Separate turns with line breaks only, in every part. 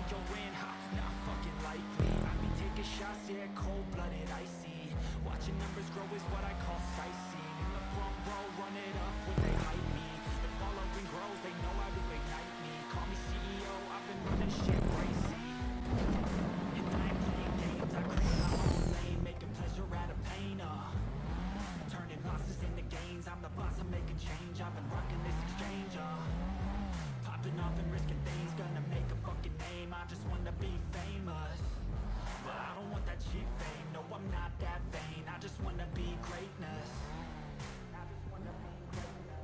you'll win? Ha, not fucking likely. I be taking shots, yeah, cold-blooded, icy. Watching numbers grow is what I call sightseeing. In the front row, run it up when they hype me. The following grows, they know how to ignite me. Call me CEO, I've been running shit crazy. And I ain't playing games, I create my own lane, making pleasure out of pain, turning losses into gains, I'm the boss, I'm making change. I've been rocking this exchange, popping off and risking things, gonna make a fucking name. I just wanna be famous, but I don't want that cheap fame. No, I'm not that vain, I just wanna be greatness. I just wanna be greatness.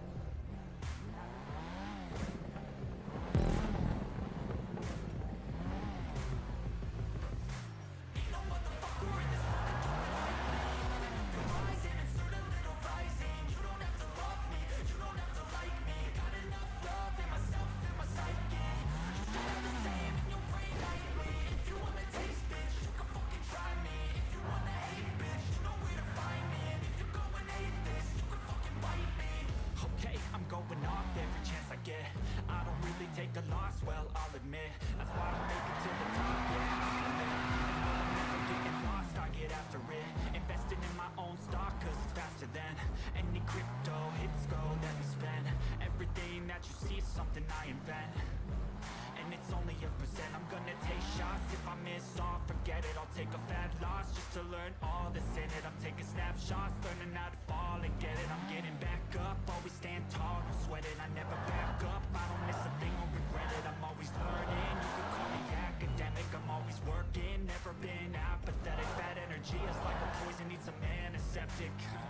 Ain't no motherfucker in this world can do it like me. Open up your eyes and insert a little rising. You don't have to love me, you don't have to like me. Got enough love in myself and my psyche. You should have the same in your brain nightly. If you wanna taste, bitch, you can fucking try me. If you wanna hate, bitch, you know where to find me. And if you go and hate this, you can fucking bite me. Okay, I'm going off every chance I get. I don't really take a loss, well, I'll admit. That's why I make it to the top, yeah, I'll admit. I'm never getting lost, I get after it. Investing in my own stock, cause it's faster than any crypto hits go, let me spend. Everything that you see is something I invent, and it's only a percent. I'm gonna take shots, if I miss all, forget it. I'll take a fat loss just to learn all that's in it. I'm taking snapshots, learning how to fall and get it. I'm getting back up, always stand tall, don't sweat it. I never back up, I don't miss a thing or regret it. I'm always learning, you can call me academic. I'm always working, never been apathetic. Bad energy is like a poison, needs some antiseptic.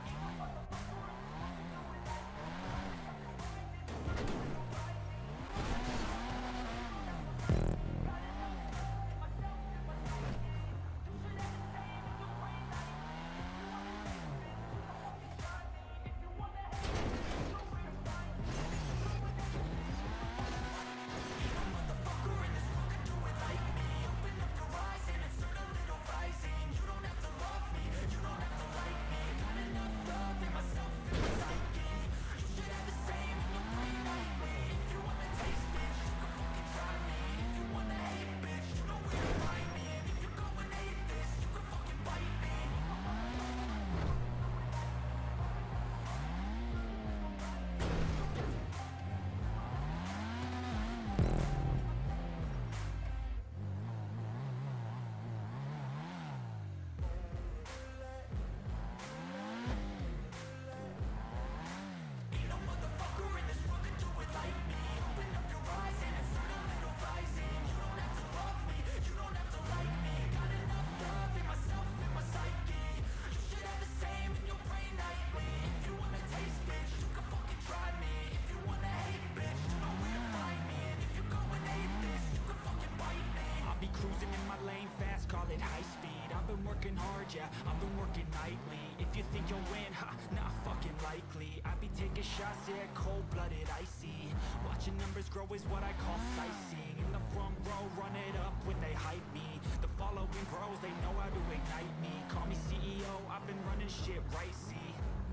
Working hard, yeah, I've been working nightly. If you think you'll win, ha, not fucking likely. I be taking shots, yeah, cold-blooded, icy. Watching numbers grow is what I call sightseeing. In the front row, run it up when they hype me. The following grows, they know how to ignite me. Call me CEO, I've been running shit right, see.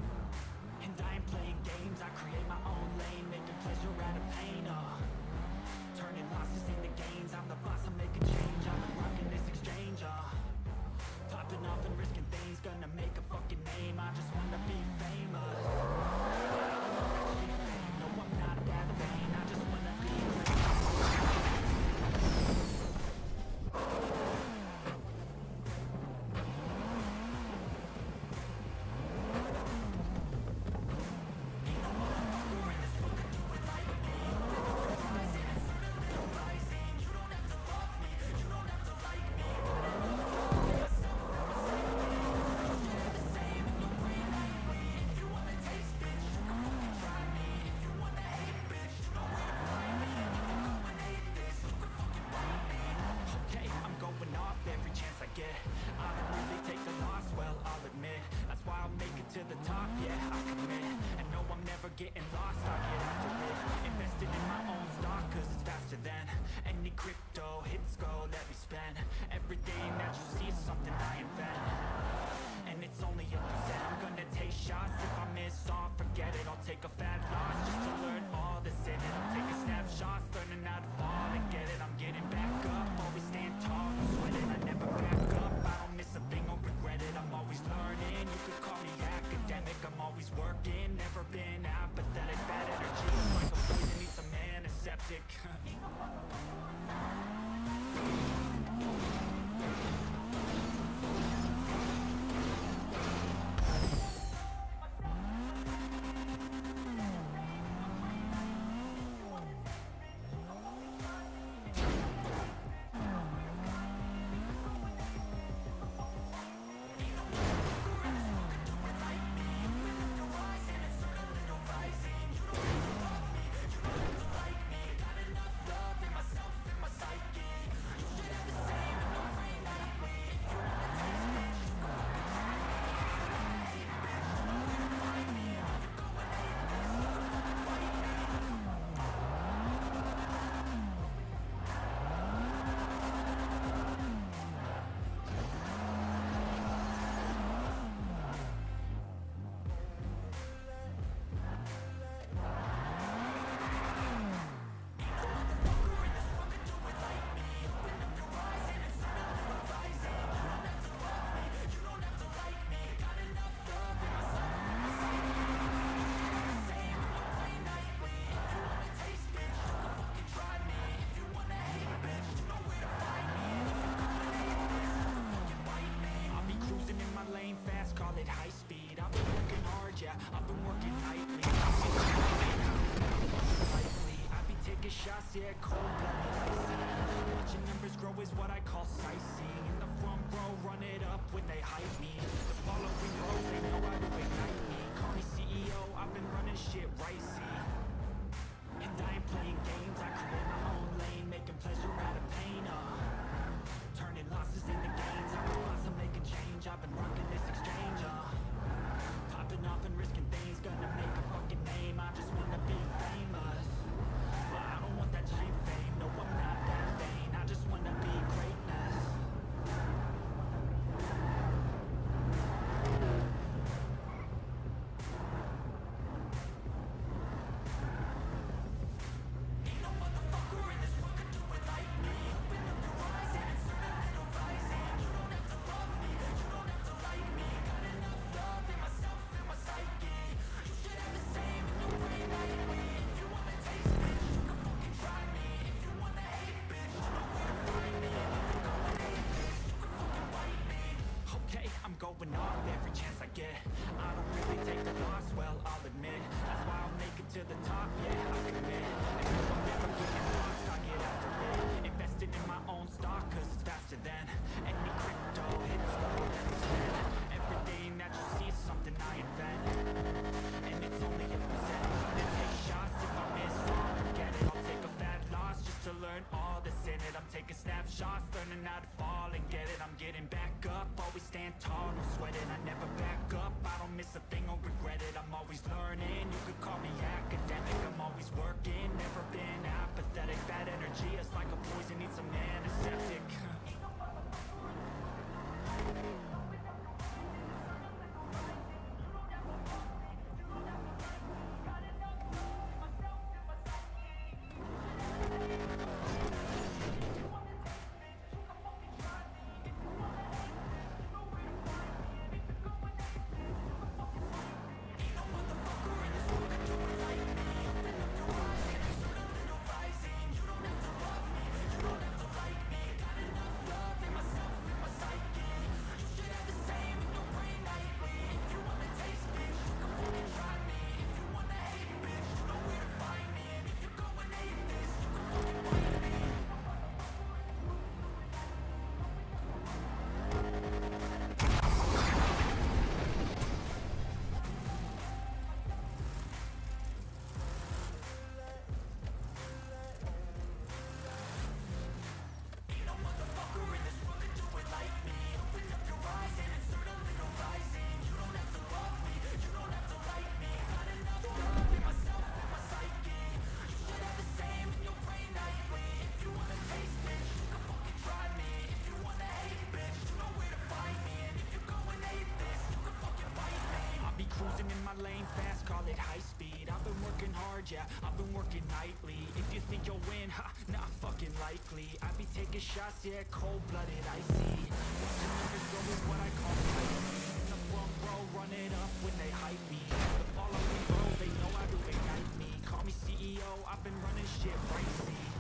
And I ain't playing games, I create my own lane, making pleasure out of pain, turning losses into gains. I'm the boss, I'm making change. I've been rocking this exchange, popping off and risking things, gonna make a fucking name. I just wanna be famous. No, I'm not that vain, I just wanna be Ain't no motherfucker in this world can do it like me. Rising, insert a little rising. You don't have to love me, you don't have to like me. I don't really take the loss, well, I'll admit. That's why I'll make it to the top, yeah, I commit. And no, I'm never getting lost, I get after it. Invested in my own stock, cause it's faster than any crypto hits go, let me spend. Everything that you see is something I invent, and it's only a percent. I'm gonna take shots, if I miss all, forget it. I'll take a fat loss just to learn all that's in it. I'm taking snapshots, learning how to fall and get it. I'm getting back up, always Yeah, cold-blooded, icy. Watching numbers grow is what I call sightseeing. In the front row, run it up when they hype me. The following rows, they know how to ignite me. Call me CEO, I've been running shit right, see. And I ain't playing games, I create my own lane, making pleasure out of pain, turning losses into gains. I'm the boss, I'm making change, I've been rocking this exchange, popping off and risking things, gonna make a fucking name. I just wanna be famous, but I don't want that cheap fame. No, I'm not that vain, I just wanna be greatness. Ain't no motherfucker in this world could do it like me. Open up your eyes and insert a little rising. You don't have to love me, you don't have to like me. Got enough love in myself and my psyche. You should have the same in your brain like me. If you wanna taste, bitch, you can fucking try me. If you wanna hate, bitch, you know where to find me. And if you're going hate, bitch, you can fucking bite me. Okay, I'm going off every chance I get. I don't really take the loss, well, I'll admit. That's why I'll make it to the top, yeah, I commit. And if I'm never getting lost, I get after it. Investing in my own stock, cause it's faster than any crypto hits go, let me spend. Everything that you see is something I invent, and it's only a percent. Gonna take shots if I miss, wrong, forget it. I'll take a fat loss just to learn all that's in it. I'm taking snapshots, learning how to fall and get it. I'm getting back up, always stand tall, no sweat it. I never back up, I don't miss a thing or regret it. I'm always learning, you could call me academic. I'm always working, never been apathetic. Bad energy is like a poison, need some antiseptic. Cruising in my lane fast, call it high speed. I've been working hard, yeah, I've been working nightly. If you think you'll win, ha, not fucking likely. I be taking shots, yeah, cold-blooded, icy. Watching numbers grow is what I call sightseeing. In the front row, run it up when they hype me. The following row, they know how to ignite me. Call me CEO, I've been running shit right, see.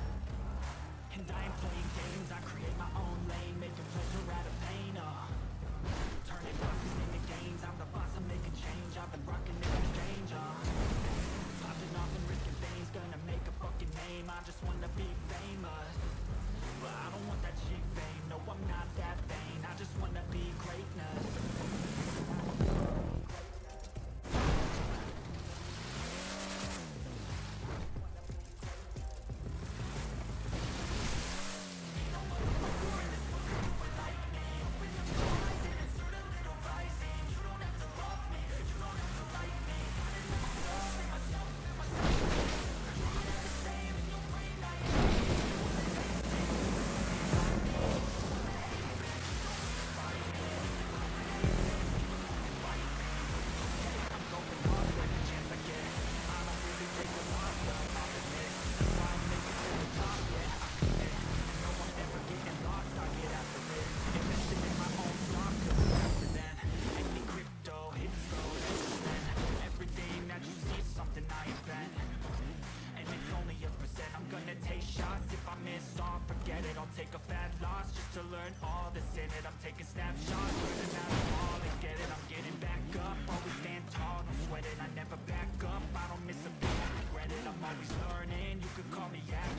loss. If I miss all, forget it, I'll take a fat loss just to learn all that's in it. I'm taking snapshots, learning how to fall and get it. I'm getting back up, always stand tall, don't sweat it. I never back up, I don't miss a beat, I regret it. I'm always learning, you could call me